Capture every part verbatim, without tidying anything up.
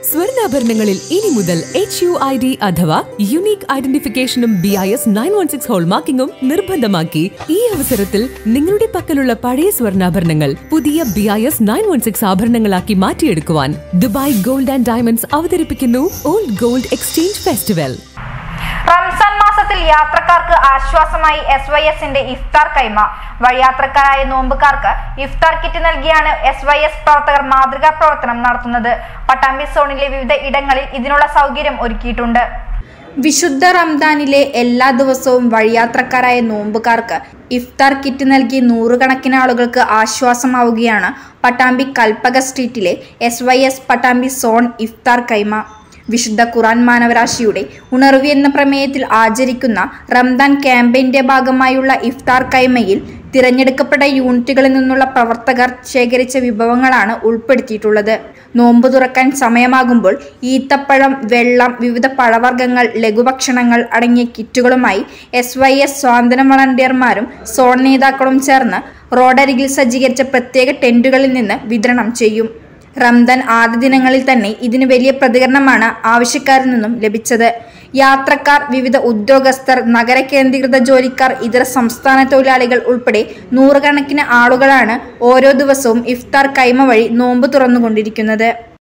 സ്വർണ്ണാഭരണങ്ങളിൽ ഇനി മുതൽ H U I D അഥവാ യുണീക് ഐഡന്റിഫിക്കേഷനും B I S nine one six ഹോൾമാർക്കിംഗും നിർബന്ധമാക്കി. ഈ അവസരത്തിൽ നിങ്ങളുടെ പക്കലുള്ള പഴയ സ്വർണ്ണാഭരണങ്ങൾ പുതിയ B I S nine one six ആഭരണങ്ങളാക്കി മാറ്റിയെടുക്കുവാൻ ദുബായ് ഗോൾഡ് ആൻഡ് ഡയമണ്ട്സ് അവതരിപ്പിക്കുന്നു old gold exchange festival. Ramzan മാസത്തിൽ യാത്രക്കാർക്ക് ആശ്വാസമായി എസ് വൈ എസിന്റെ ഇഫ്താർ കൈമ. വഴിയാത്രക്കാരായ നോമ്പുകാർക്ക് ഇഫ്താർ കിറ്റ് നൽകിയാണ് എസ് വൈ എസ് പ്രവർത്തകർ മാതൃകാ പ്രവർത്തനം നടത്തുന്നത്. പട്ടാമ്പി സോണിലെ വിവിധ ഇടങ്ങളിൽ ഇതിനുള്ള സൗകര്യം ഒരുക്കിയിട്ടുണ്ട്. വിശുദ്ധ റംദാനിലെ എല്ലാ ദിവസവും വഴിയാത്രക്കാരായ നോമ്പുകാർക്ക് ഇഫ്താർ കിറ്റ് നൽകി നൂറുകണക്കിന് ആളുകൾക്ക് ആശ്വാസമാവുകയാണ് പട്ടാമ്പി കൽപ്പക സ്ട്രീറ്റിലെ S Y S Pattambi zone ഇഫ്താർ കൈമ. വിശുദ്ധ ഖുർആൻ മാനവരാശിയുടെ ഉണർവ് എന്ന പ്രമേയത്തിൽ ആചരിക്കുന്ന റംദാൻ ക്യാമ്പയിന്റെ ഭാഗമായുള്ള ഇഫ്താർ കൈമയിൽ തിരഞ്ഞെടുക്കപ്പെട്ട യൂണിറ്റുകളിൽ നിന്നുള്ള പ്രവർത്തകർ ശേഖരിച്ച വിഭവങ്ങളാണ് ഉൾപ്പെടുത്തിയിട്ടുള്ളത്. നോമ്പ് തുറക്കാൻ സമയമാകുമ്പോൾ ഈത്തപ്പഴം, വെള്ളം, വിവിധ പഴവർഗ്ഗങ്ങൾ, ലഘുഭക്ഷണങ്ങൾ അടങ്ങിയ കിറ്റുകളുമായി എസ് വൈ എസ് സ്വാതന്ത്ര്യ വളണ്ടിയർമാരും സോൺ നേതാക്കളും ചേർന്ന് റോഡരികിൽ സജ്ജീകരിച്ച പ്രത്യേക ടെന്റുകളിൽ നിന്ന് വിതരണം ചെയ്യും. റംദാൻ ആദ്യ ദിനങ്ങളിൽ തന്നെ ഇതിന് വലിയ പ്രതികരണമാണ് ആവശ്യക്കാരിൽ നിന്നും ലഭിച്ചത്. യാത്രക്കാർ, വിവിധ ഉദ്യോഗസ്ഥർ, നഗര കേന്ദ്രീകൃത ജോലിക്കാർ, ഇതര സംസ്ഥാന തൊഴിലാളികൾ ഉൾപ്പെടെ നൂറുകണക്കിന് ആളുകളാണ് ഓരോ ദിവസവും ഇഫ്താർ കൈമ വഴി നോമ്പ് തുറന്നുകൊണ്ടിരിക്കുന്നത്.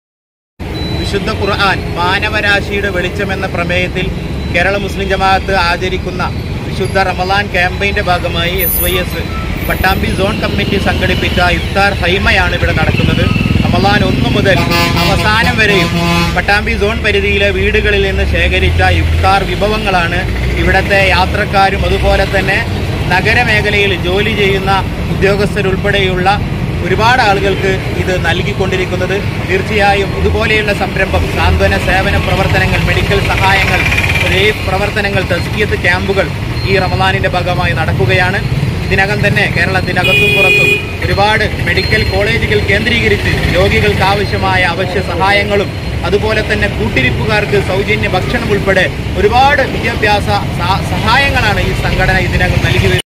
വിശുദ്ധ ഖുർആൻ മാനവരാശിയുടെ വെളിച്ചമെന്ന പ്രമേയത്തിൽ കേരള മുസ്ലിം ജമാഅത്ത് ആചരിക്കുന്ന വിശുദ്ധ റമളാൻ ക്യാമ്പയിന്റെ ഭാഗമായി S Y S Pattambi zone committee സംഘടിപ്പിച്ച ഇഫ്താർ ഹൈമയാണ് ഇവിടെ നടക്കുന്നത്. റമളാൻ ഒന്ന് മുതൽ അവസാനം വരെയും പട്ടാമ്പി സോൺ പരിധിയിലെ വീടുകളിൽ നിന്ന് ശേഖരിച്ച ഇഫ്താർ വിഭവങ്ങളാണ് ഇവിടുത്തെ യാത്രക്കാരും അതുപോലെ തന്നെ നഗരമേഖലയിൽ ജോലി ചെയ്യുന്ന ഉദ്യോഗസ്ഥരുൾപ്പെടെയുള്ള ഒരുപാട് ആളുകൾക്ക് ഇത് നൽകിക്കൊണ്ടിരിക്കുന്നത്. തീർച്ചയായും ഇതുപോലെയുള്ള സംരംഭം, സാന്ത്വന സേവന പ്രവർത്തനങ്ങൾ, മെഡിക്കൽ സഹായങ്ങൾ, റിലീഫ് പ്രവർത്തനങ്ങൾ, തസ്കിയത്ത് ക്യാമ്പുകൾ ഈ റമളാനിന്റെ ഭാഗമായി നടക്കുകയാണ്. ഇതിനകം തന്നെ കേരളത്തിനകത്തും പുറത്തും ഒരുപാട് മെഡിക്കൽ കോളേജുകൾ കേന്ദ്രീകരിച്ച് രോഗികൾക്ക് ആവശ്യമായ അവശ്യ സഹായങ്ങളും അതുപോലെ തന്നെ കൂട്ടിരിപ്പുകാർക്ക് സൗജന്യ ഭക്ഷണം ഉൾപ്പെടെ ഒരുപാട് വിദ്യാഭ്യാസ സഹായങ്ങളാണ് ഈ സംഘടന ഇതിനകം നൽകി